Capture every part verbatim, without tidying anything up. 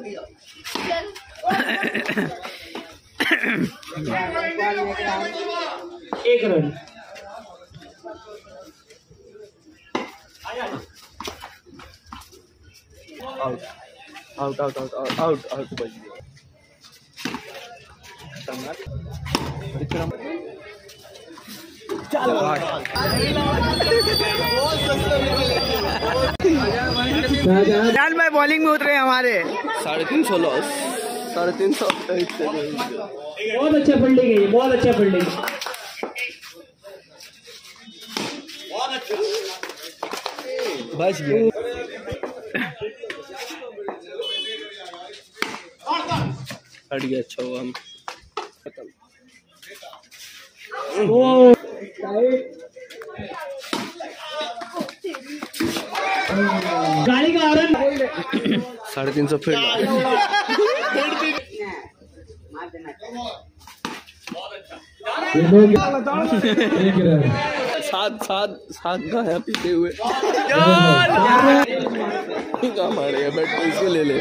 एक run. Out out out out out out बच गया। जान भाई बॉलिंग में उतरे हमारे साढ़े तीन सौ लॉस, साढ़े तीन सौ। बहुत अच्छा फील्डिंग है, बहुत अच्छा फील्डिंग। बच गया। हट गया। अच्छा हुआ हम गाड़ी का हॉर्न। साढ़े तीन सौ फील्ड। सात सात सात का है पीते हुए हमारे बैट इसको ले ले।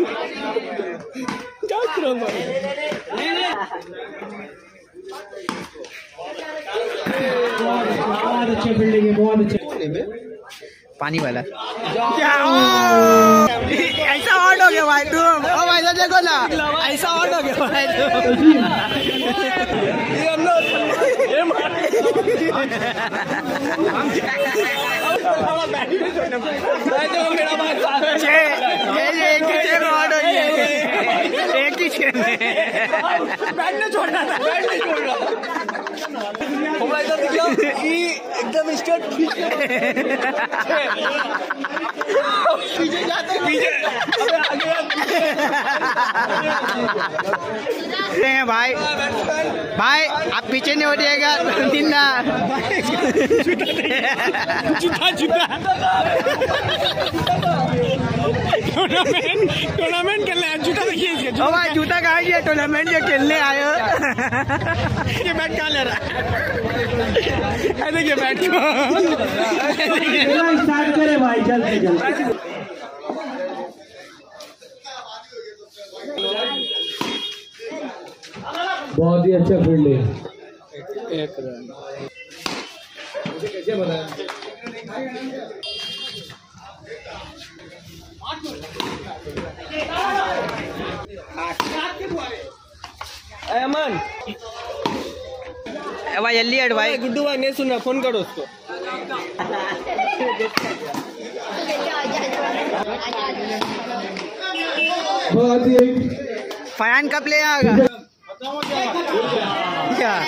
क्या करो बहुत अच्छे फील्डिंग है, बहुत अच्छे। पानी वाला क्या ऐसा आउट हो गया भाई तुम। ओ भाई साहब देखो ना, ऐसा आउट हो गया भाई एक ही छह में बैट ने छोड़ा था, बैट ने छोड़ा एकदम स्ट्रेट पीछे जाते पीछे हैं भाई। भाई आप पीछे नहीं हो जाएगा जिंदा जूता जूता टूर्नामेंट टूर्नामेंट खेलने आए। जूता देखिए इसका। ओ भाई जूता कहाँ गया? टूर्नामेंट जो खेलने आए हो। ये बैट कहाँ ले रहा है? देखिए बैट को स्टार्ट करे भाई, जल्दी जल्दी। बहुत ही अच्छा फील्डिंग। एक रन। कैसे बताया? अमन भाई जल्दी हट भाई। गुड्डू भाई नहीं सुन रहा, फोन करो उसको। बहुत ही फयान कब ले आएगा? क्या